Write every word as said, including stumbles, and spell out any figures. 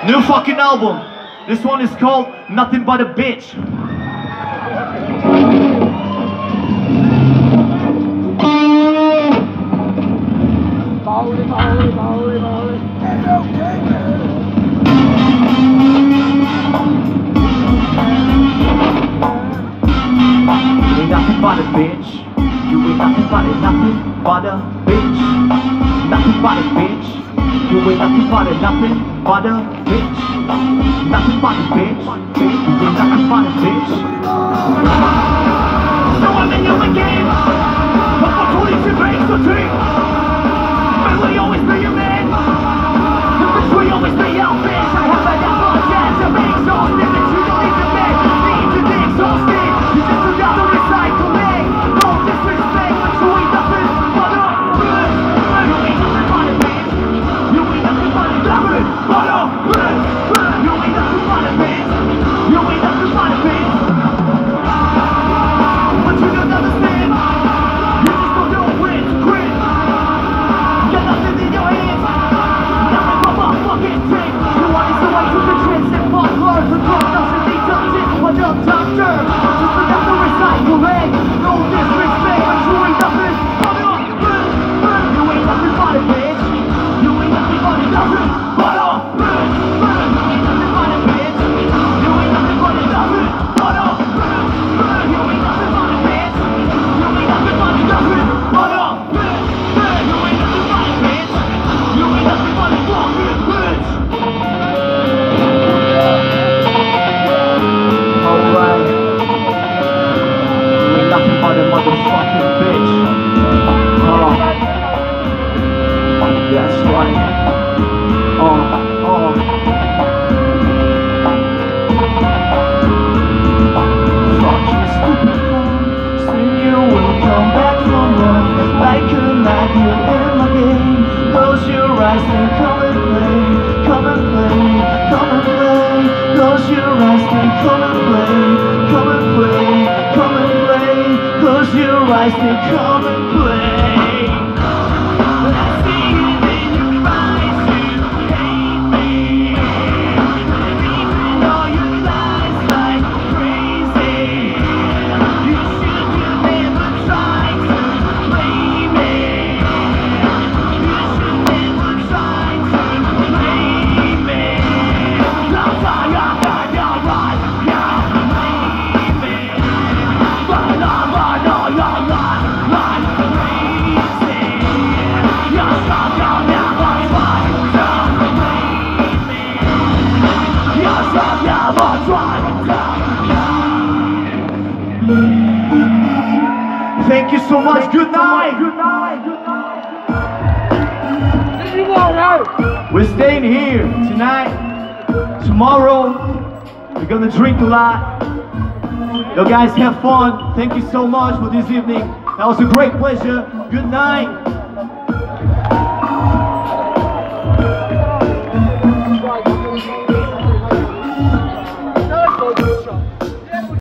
New fucking album. This one is called Nothing But a Bitch. Bowley, bowley, bowley, bowley. Hello, You ain't nothing but a bitch. You ain't nothing but a nothing but a bitch. Nothing but a bitch. You ain't nothing but a nothing but a bitch. Nothing but a bitch. You ain't nothing but a bitch. So I'm in your game. But for twenty-two breaks the team. But we always be your man. The bitch we always be your bitch. I have an apple chance to make so stiff that you don't need to make. Need to be exhausted. You just another recycling. No disrespect, but you ain't nothing but a bitch. You ain't nothing but a bitch. You ain't nothing but a nothing but a bitch. You ain't nothing but a bitch. You ain't nothing but a bitch. But you don't understand. You just don't know when to quit. Got nothing in your hands. Nothing but my fucking tank. You want it so I took the tricks and fuck love. The girl doesn't need to sit on the doctor. Just another recycling. No disrespect, but you ain't nothing but a bitch. You ain't nothing but a bitch. You ain't nothing but a nothing but a bitch. You ain't nothing but a bitch. You ain't nothing but a nothing but a bitch. You ain't nothing but a bitch. You ain't nothing but a nothing but a bitch. You ain't nothing but a bitch. You ain't nothing but a fucking bitch. Alright. You ain't nothing but a motherfucking bitch. Oh. That's right. Oh, oh. Fuck you, stupid hoe. Soon you will come back from work. Like a knife, you in my game. Close your eyes and come and play. Come and play, come and play. Close your eyes and come and play. Come and play, come and play. Close your eyes and come and play. I see it in your eyes, you hate me. Believing all your lies like crazy. You should have never tried to play me. You should never try to play me. I'll try, I'll try, I'll try, yeah, play me. But I'm not, no, you're not like crazy. You're strong, you'll never try to play me. You're strong, never try to. Thank you so much. Good night. Good night. Good night. We're staying here tonight. Tomorrow, we're gonna drink a lot. You guys have fun. Thank you so much for this evening. That was a great pleasure. Good night.